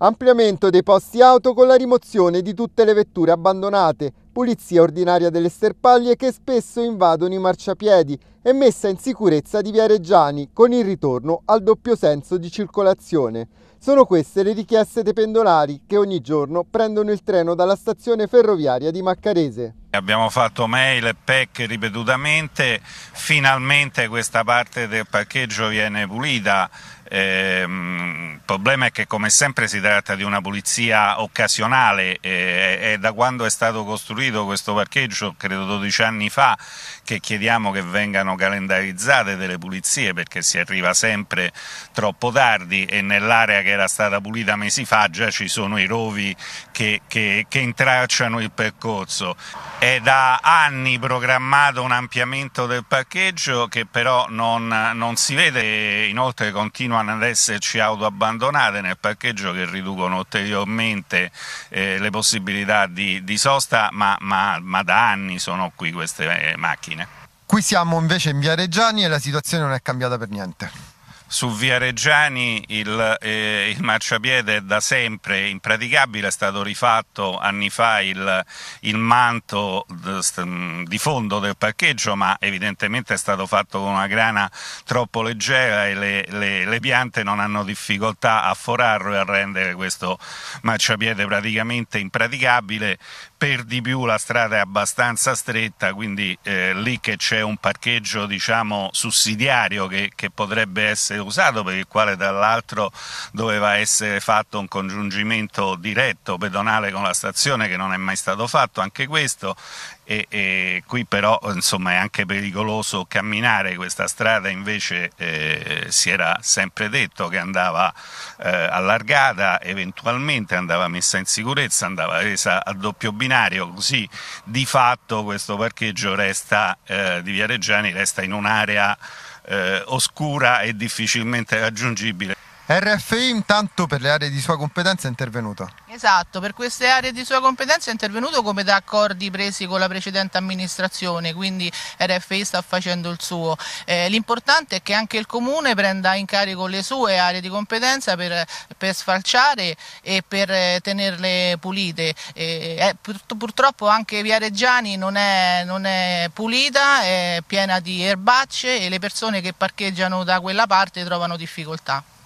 Ampliamento dei posti auto con la rimozione di tutte le vetture abbandonate, pulizia ordinaria delle sterpaglie che spesso invadono i marciapiedi e messa in sicurezza di via Reggiani con il ritorno al doppio senso di circolazione. Sono queste le richieste dei pendolari che ogni giorno prendono il treno dalla stazione ferroviaria di Maccarese. Abbiamo fatto mail e PEC ripetutamente, finalmente questa parte del parcheggio viene pulita. Il problema è che come sempre si tratta di una pulizia occasionale e da quando è stato costruito questo parcheggio, credo 12 anni fa, che chiediamo che vengano calendarizzate delle pulizie perché si arriva sempre troppo tardi e nell'area che era stata pulita mesi fa già ci sono i rovi che intralciano il percorso. È da anni programmato un ampliamento del parcheggio che però non si vede, inoltre continuano ad esserci auto abbandonate nel parcheggio che riducono ulteriormente le possibilità di sosta, ma da anni sono qui queste macchine. Qui siamo invece in via Reggiani e la situazione non è cambiata per niente. Su via Reggiani il marciapiede è da sempre impraticabile, è stato rifatto anni fa il manto di fondo del parcheggio, ma evidentemente è stato fatto con una grana troppo leggera e le piante non hanno difficoltà a forarlo e a rendere questo marciapiede praticamente impraticabile. Per di più la strada è abbastanza stretta, quindi lì che c'è un parcheggio diciamo sussidiario che potrebbe essere usato, per il quale tra l'altro doveva essere fatto un congiungimento diretto pedonale con la stazione che non è mai stato fatto anche questo, e qui però insomma è anche pericoloso camminare questa strada, invece si era sempre detto che andava allargata, eventualmente andava messa in sicurezza, andava resa a doppio binario, così di fatto questo parcheggio resta di via Reggiani resta in un'area oscura e difficilmente raggiungibile. RFI intanto per le aree di sua competenza è intervenuto. Esatto, per queste aree di sua competenza è intervenuto come da accordi presi con la precedente amministrazione, quindi RFI sta facendo il suo. L'importante è che anche il Comune prenda in carico le sue aree di competenza per sfalciare e per tenerle pulite. Purtroppo anche via Reggiani non è pulita, è piena di erbacce e le persone che parcheggiano da quella parte trovano difficoltà.